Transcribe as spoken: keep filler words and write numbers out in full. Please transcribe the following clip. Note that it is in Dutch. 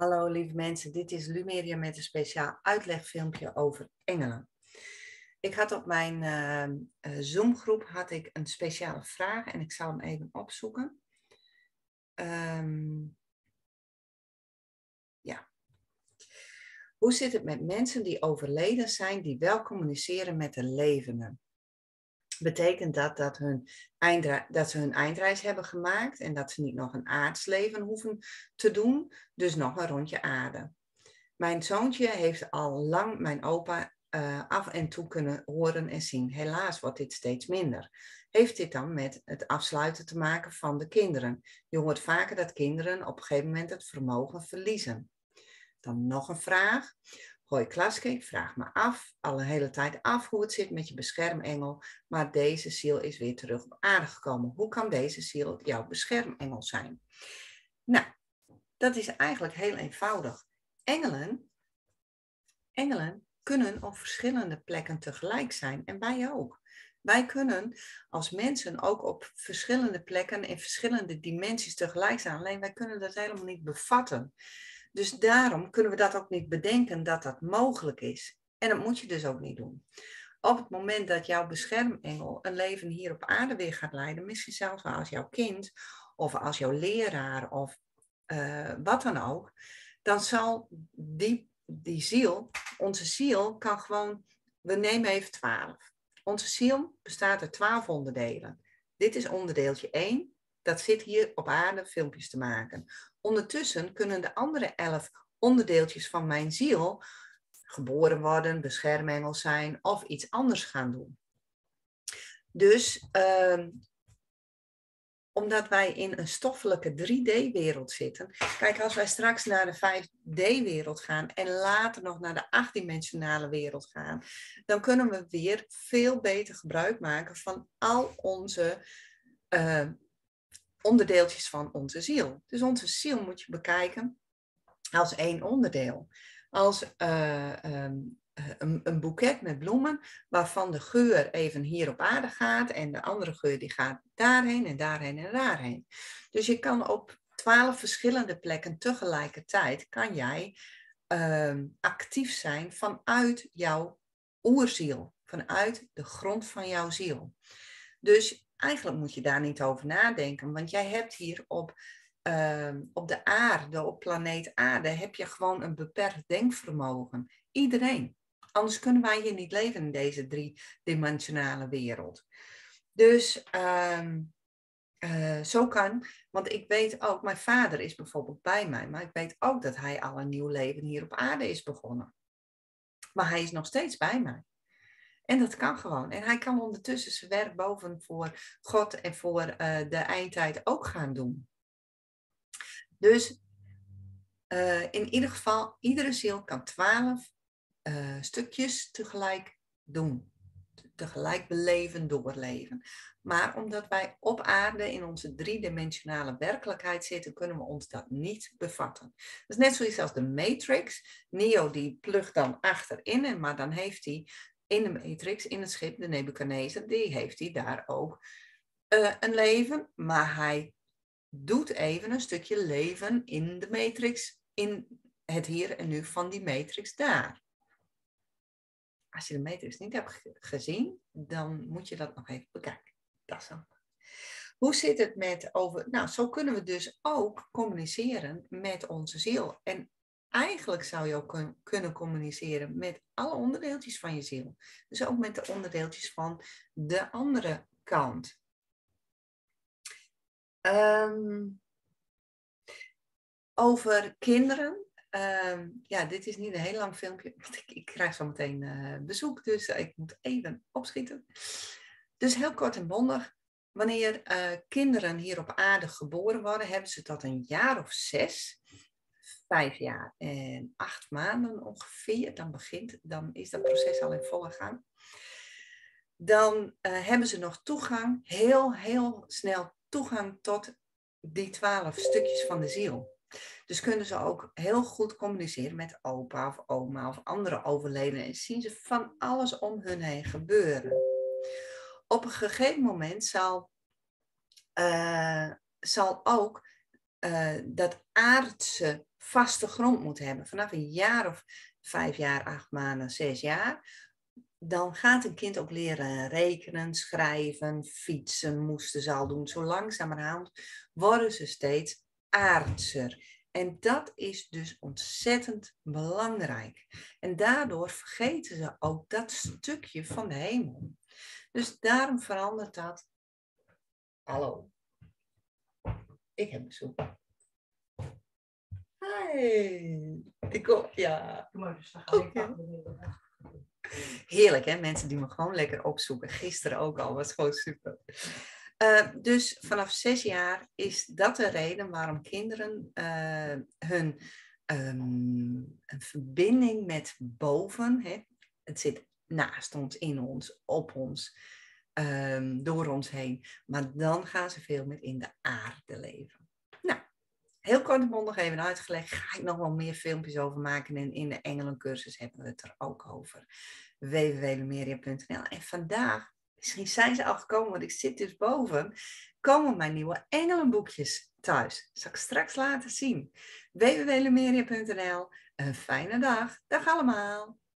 Hallo lieve mensen, dit is Lumeria met een speciaal uitlegfilmpje over engelen. Ik had op mijn uh, uh, Zoom-groep had ik een speciale vraag en ik zal hem even opzoeken. Um, ja. Hoe zit het met mensen die overleden zijn, die wel communiceren met de levenden? Betekent dat dat, hun eindre- dat ze hun eindreis hebben gemaakt en dat ze niet nog een aardsleven hoeven te doen, dus nog een rondje aarde? Mijn zoontje heeft al lang mijn opa uh, af en toe kunnen horen en zien. Helaas wordt dit steeds minder. Heeft dit dan met het afsluiten te maken van de kinderen? Je hoort vaker dat kinderen op een gegeven moment het vermogen verliezen. Dan nog een vraag. Hoi Klaske, ik vraag me af, al een hele tijd af hoe het zit met je beschermengel, maar deze ziel is weer terug op aarde gekomen. Hoe kan deze ziel jouw beschermengel zijn? Nou, dat is eigenlijk heel eenvoudig. Engelen, engelen kunnen op verschillende plekken tegelijk zijn en wij ook. Wij kunnen als mensen ook op verschillende plekken in verschillende dimensies tegelijk zijn. Alleen wij kunnen dat helemaal niet bevatten. Dus daarom kunnen we dat ook niet bedenken dat dat mogelijk is. En dat moet je dus ook niet doen. Op het moment dat jouw beschermengel een leven hier op aarde weer gaat leiden, misschien zelfs wel als jouw kind of als jouw leraar of uh, wat dan ook, dan zal die, die ziel, onze ziel kan gewoon, we nemen even twaalf. Onze ziel bestaat uit twaalf onderdelen. Dit is onderdeeltje één. Dat zit hier op aarde filmpjes te maken. Ondertussen kunnen de andere elf onderdeeltjes van mijn ziel geboren worden, beschermengel zijn of iets anders gaan doen. Dus uh, omdat wij in een stoffelijke drie D-wereld zitten. Kijk, als wij straks naar de vijf D-wereld gaan en later nog naar de achtdimensionale wereld gaan, dan kunnen we weer veel beter gebruik maken van al onze uh, onderdeeltjes van onze ziel. Dus onze ziel moet je bekijken als één onderdeel. Als uh, um, een, een boeket met bloemen, waarvan de geur even hier op aarde gaat en de andere geur die gaat daarheen en daarheen en daarheen. Dus je kan op twaalf verschillende plekken tegelijkertijd, kan jij uh, actief zijn vanuit jouw oerziel, vanuit de grond van jouw ziel. Dus eigenlijk moet je daar niet over nadenken, want jij hebt hier op Uh, op de aarde, op planeet aarde, heb je gewoon een beperkt denkvermogen. Iedereen. Anders kunnen wij hier niet leven in deze driedimensionale wereld. Dus uh, uh, zo kan, want ik weet ook, mijn vader is bijvoorbeeld bij mij, maar ik weet ook dat hij al een nieuw leven hier op aarde is begonnen. Maar hij is nog steeds bij mij. En dat kan gewoon. En hij kan ondertussen zijn werk boven voor God en voor uh, de eindtijd ook gaan doen. Dus uh, in ieder geval, iedere ziel kan twaalf uh, stukjes tegelijk doen. Tegelijk beleven, doorleven. Maar omdat wij op aarde in onze driedimensionale werkelijkheid zitten, kunnen we ons dat niet bevatten. Dat is net zoiets als de Matrix. Neo die plugt dan achterin, en maar dan heeft hij in de Matrix, in het schip, de Nebuchadnezzar, die heeft hij daar ook uh, een leven, maar hij doet even een stukje leven in de matrix, in het hier en nu van die matrix daar. Als je de matrix niet hebt gezien, dan moet je dat nog even bekijken. Dat is dan. Hoe zit het met over... Nou, zo kunnen we dus ook communiceren met onze ziel. En eigenlijk zou je ook kunnen communiceren met alle onderdeeltjes van je ziel. Dus ook met de onderdeeltjes van de andere kant. Um, Over kinderen. Uh, ja, dit is niet een heel lang filmpje, want ik, ik krijg zo meteen uh, bezoek, dus uh, ik moet even opschieten. Dus heel kort en bondig. Wanneer uh, kinderen hier op aarde geboren worden, hebben ze tot een jaar of zes, vijf jaar en acht maanden ongeveer, dan begint, dan is dat proces al in volle gang. Dan uh, hebben ze nog toegang, heel, heel snel toegang tot die twaalf stukjes van de ziel. Dus kunnen ze ook heel goed communiceren met opa of oma of andere overledenen. En zien ze van alles om hun heen gebeuren. Op een gegeven moment zal, uh, zal ook uh, dat aardse vaste grond moet hebben. Vanaf een jaar of vijf jaar, acht maanden, zes jaar. Dan gaat een kind ook leren rekenen, schrijven, fietsen, moesten ze al doen. Zo langzamerhand worden ze steeds aardser. En dat is dus ontzettend belangrijk. En daardoor vergeten ze ook dat stukje van de hemel. Dus daarom verandert dat. Hallo. Ik heb bezoek. Hi. Ik kom, ja. Okay. Heerlijk hè, mensen die me gewoon lekker opzoeken. Gisteren ook al, was gewoon super. Uh, dus vanaf zes jaar is dat de reden waarom kinderen uh, hun um, een verbinding met boven, hè, het zit naast ons, in ons, op ons, um, door ons heen. Maar dan gaan ze veel meer in de aarde leven. Nou, heel kort en bondig even uitgelegd. Ga ik nog wel meer filmpjes over maken. En in de engelencursus hebben we het er ook over. w w w punt lemeria punt n l. En vandaag, misschien zijn ze al gekomen, want ik zit dus boven, komen mijn nieuwe engelenboekjes thuis. Dat zal ik straks laten zien. w w w punt lemeria punt n l. Een fijne dag. Dag allemaal.